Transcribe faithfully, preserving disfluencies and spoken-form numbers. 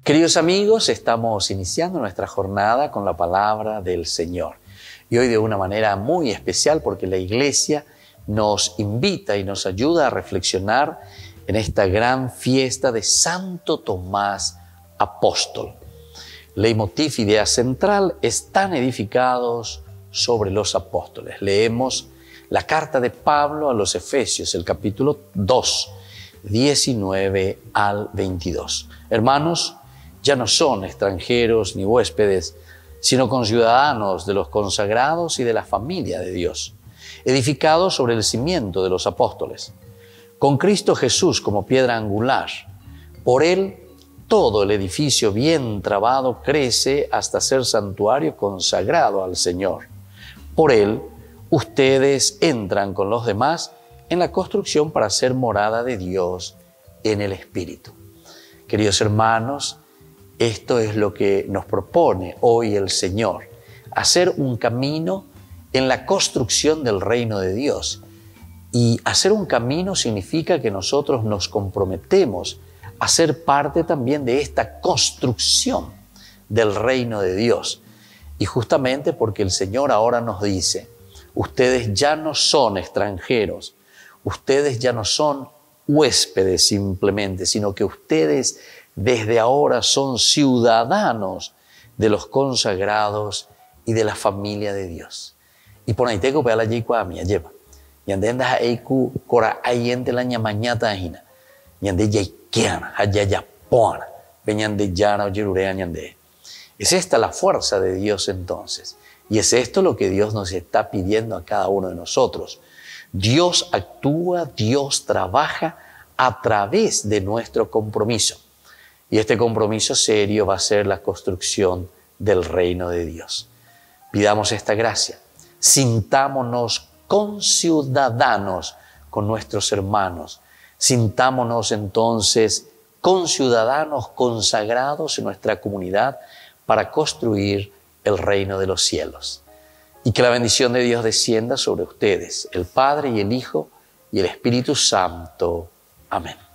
Queridos amigos, estamos iniciando nuestra jornada con la palabra del Señor. Y hoy de una manera muy especial porque la Iglesia nos invita y nos ayuda a reflexionar en esta gran fiesta de Santo Tomás Apóstol. Leitmotiv, idea central, están edificados sobre los apóstoles. Leemos la carta de Pablo a los Efesios, el capítulo dos, diecinueve al veintidós. Hermanos, ya no son extranjeros ni huéspedes, sino conciudadanos de los consagrados y de la familia de Dios, edificados sobre el cimiento de los apóstoles, con Cristo Jesús como piedra angular. Por Él, todo el edificio bien trabado crece hasta ser santuario consagrado al Señor. Por Él, ustedes entran con los demás en la construcción para ser morada de Dios en el Espíritu. Queridos hermanos, esto es lo que nos propone hoy el Señor, hacer un camino en la construcción del reino de Dios. Y hacer un camino significa que nosotros nos comprometemos a ser parte también de esta construcción del reino de Dios. Y justamente porque el Señor ahora nos dice, ustedes ya no son extranjeros, ustedes ya no son huéspedes simplemente, sino que ustedes desde ahora son ciudadanos de los consagrados y de la familia de Dios. Y por ahí tengo que la yikwa mi lleva. Y andendas aiku cora ayente la ñamañata ajina. Y ande yaikiana, hayaya pona, veñande llana o yerurea ñande. Es esta la fuerza de Dios entonces. Y es esto lo que Dios nos está pidiendo a cada uno de nosotros. Dios actúa, Dios trabaja a través de nuestro compromiso. Y este compromiso serio va a ser la construcción del reino de Dios. Pidamos esta gracia. Sintámonos conciudadanos con nuestros hermanos. Sintámonos entonces conciudadanos consagrados en nuestra comunidad para construir el reino de los cielos. Y que la bendición de Dios descienda sobre ustedes, el Padre y el Hijo y el Espíritu Santo. Amén.